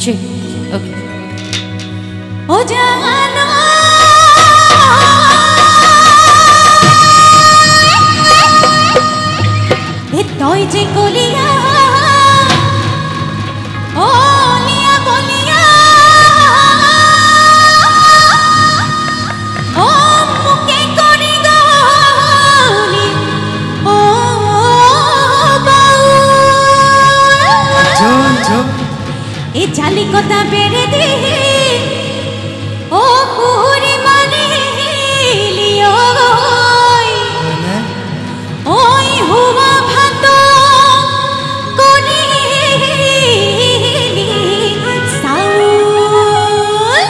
3. Okay. Oh jana e toy je koliya oh liya boliya oh muke kori goli oh bau e jali kotha bere di oh puri mani liyo oi huwa bhato koni saul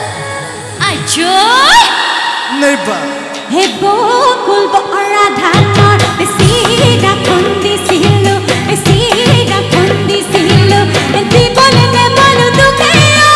ajoy neighbor he bokul bo aradhanor besira kundi silo besira kundi silo enti bole ne bolu tuke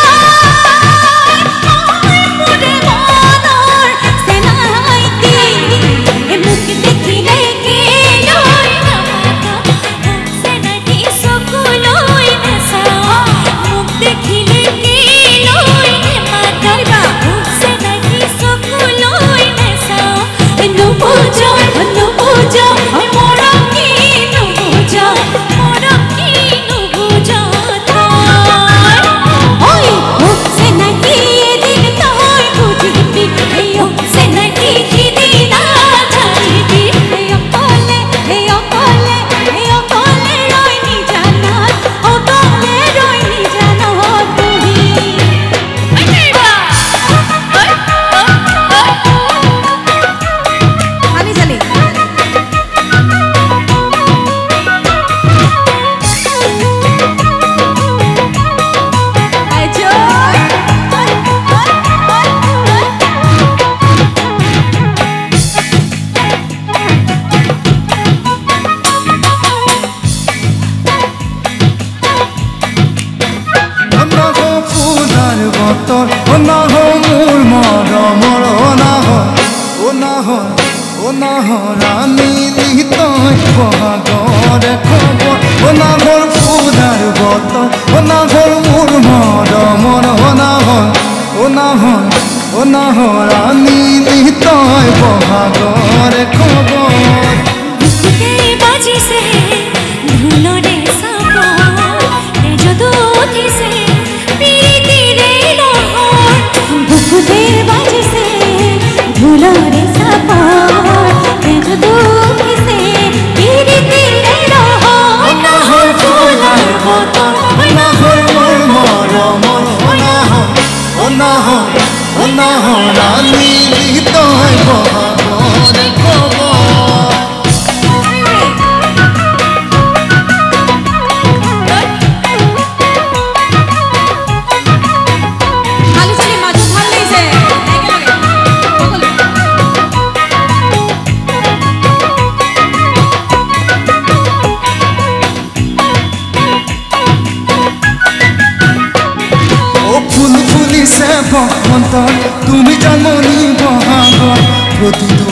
তুমি জন্মনি বহাগত প্ৰতিটো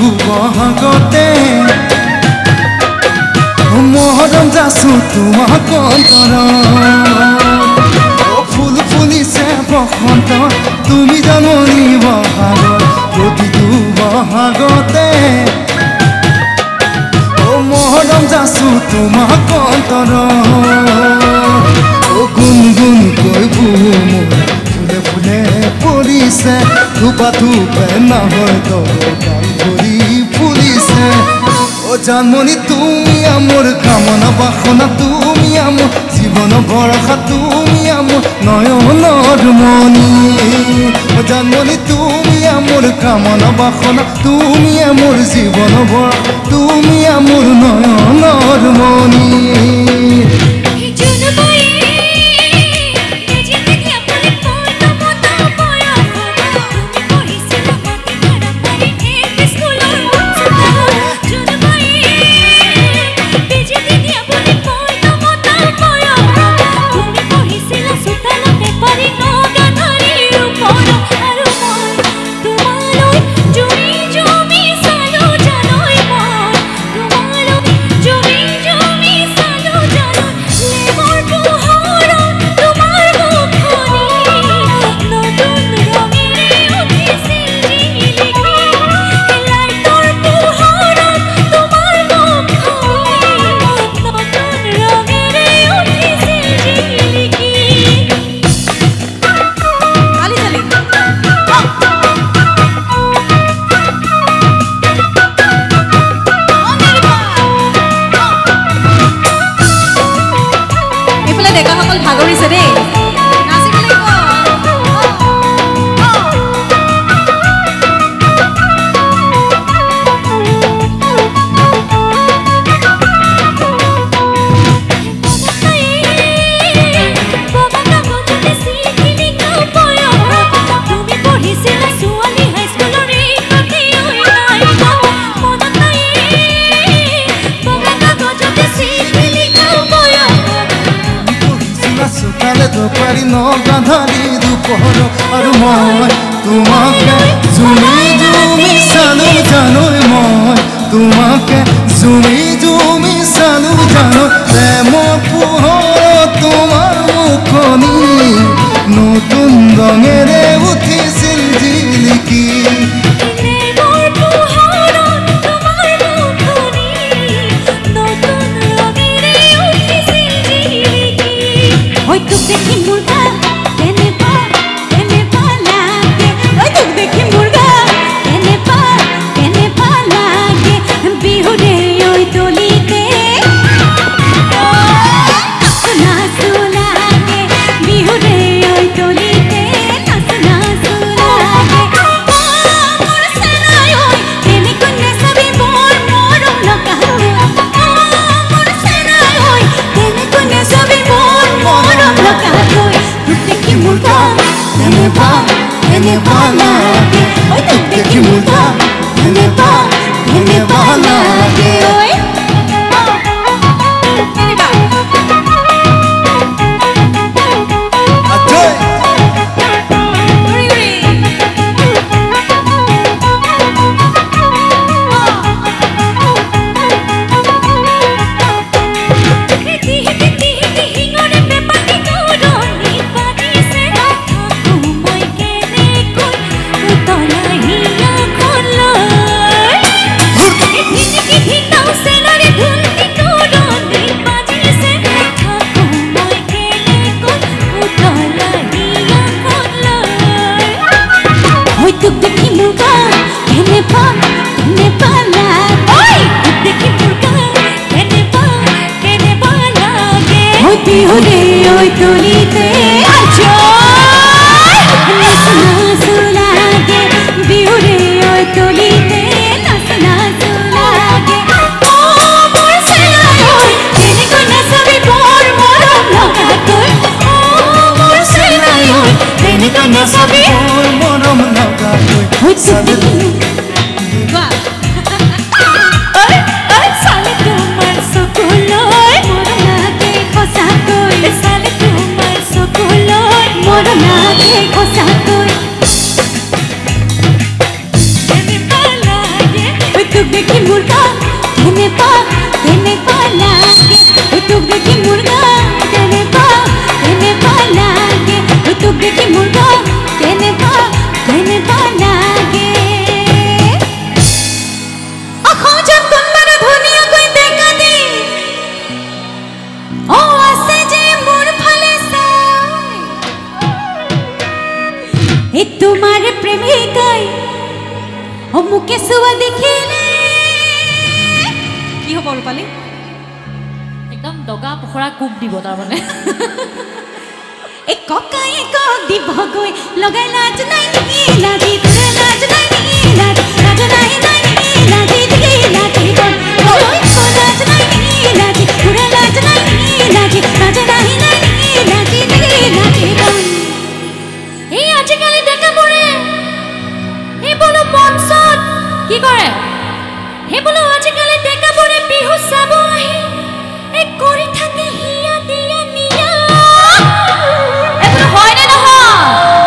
বহাগতে মহৰম যাছো তোমাক অন্তৰত ফুল ফুলিছে বসন্ত তুমি জন্মনি বহাগত প্ৰতিটো বহাগতে মহৰম যাছো তোমাক অন্তৰত গুণগুণ কৈ মোৰ ফুলে পৰিছে ধূপা ধূপে নহয় তৰি ফুলিছে ও জানমণি তুমি মোৰ কামনা বাসনা তুমি মোৰ জীৱন ভৰসা তুমি মোৰ নয়নৰ মণি ও জানমণি তুমি মোৰ কামনা বাসনা তুমি মোৰ জীৱন ভৰসা তুমি মোৰ নয়নৰ মণি Jumi jumi salu গাধালি দুপহৰ আৰু মই তোমাকে জুমি জুমি চালো জানৈ মই তোমাকে জুমি জুমি চালো জানৈ প্ৰেমৰ পোহৰত তোমাৰ মুখনি নতুন ৰঙেৰে উঠিছিল জিলিকি तुम्हारे प्रेमिकाई ओ मुके सुवा देखिले কি হ'ব ৰূপালী একদম দগা পখৰা কুপ দিব তাৰ মানে এক ককাই কক দিব গৈ লগাই লাজ নাই নি লাজি তোৰে লাজ নাই নি লাজ লাজ নাই নাই নি লাজি দিকে লাজি বল ওই কো লাজ নাই নি লাজি তোৰে লাজ নাই নি লাজি লাজ নাই নাই নি লাজি দিকে লাজি বল এই আজিকালি দেখা পৰে এই বলো মনসত কি কৰে হে বলো আজিকালি দেখা পৰে বিহু চাব আহি এই কৰি থাকে হিয়া দিয়া নিয়া এগুলো হয় না নহয়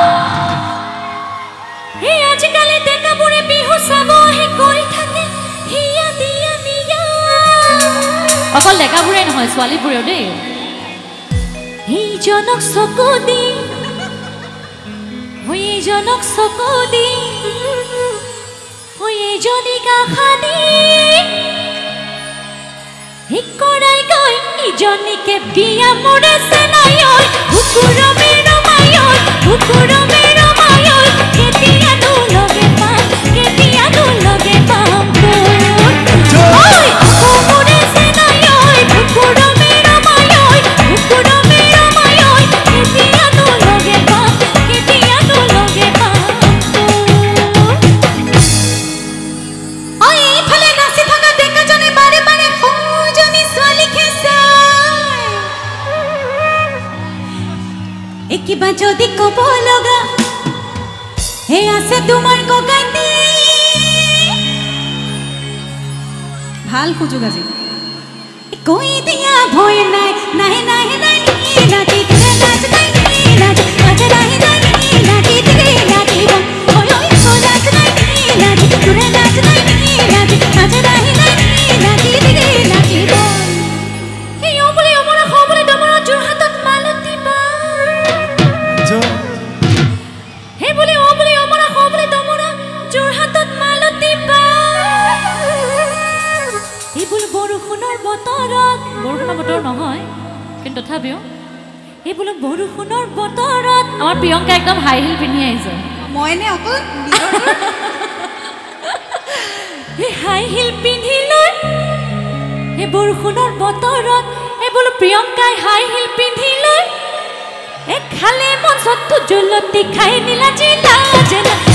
হে আজিকালি দেখা পৰে বিহু চাব আহি কৰি থাকে হিয়া দিয়া নিয়া অকল দেখা পৰে নহয় ছোৱালী পৰেও দেই এই জনক চকু দি ওই জনক চকু দি ওই জনিক আশা দি কৰাই গৈ ইজনীকে বিয়া মোৰে চেনাই ঐ কুকুৰ মেৰ মাই ঐ কুকুৰ মেৰ মাই ঐ কেতিয়া নো লগে পাম কেতিয়া নো লগে পাম ঐ আকৌ মোৰে চেনাই ঐ কুকুৰ মেৰ মাই ঐ কুকুৰ মেৰ মাই ঐ কেতিয়া নো লগে পাম কেতিয়া নো লগে পাম ঐ ইফালে নাচি থকা ডেকা জনে বাৰে বাৰে সৰুজনী ছোৱালীকে চাই কিবা যদি ক'ব লগা হে আছে তোমাৰ ককাইটি ভাল সুযোগ আজি কৈ দিয়া ভয় নাই নাই নাই নাই নাচি তোৰে নাচ নাই নাচ বোলো বৰষুণৰ বতৰত আমাৰ প্ৰিয়ংকা একদম হাই হিল পিন্ধি আহিছে মইনে অকল এই হাই হিল পিন্ধি লৈ এই বৰষুণৰ বতৰত এই বোলো প্ৰিয়ংকাই হাই হিল পিন্ধি লৈ এ খালে মঞ্চত জলতি খাই নিলা জিলা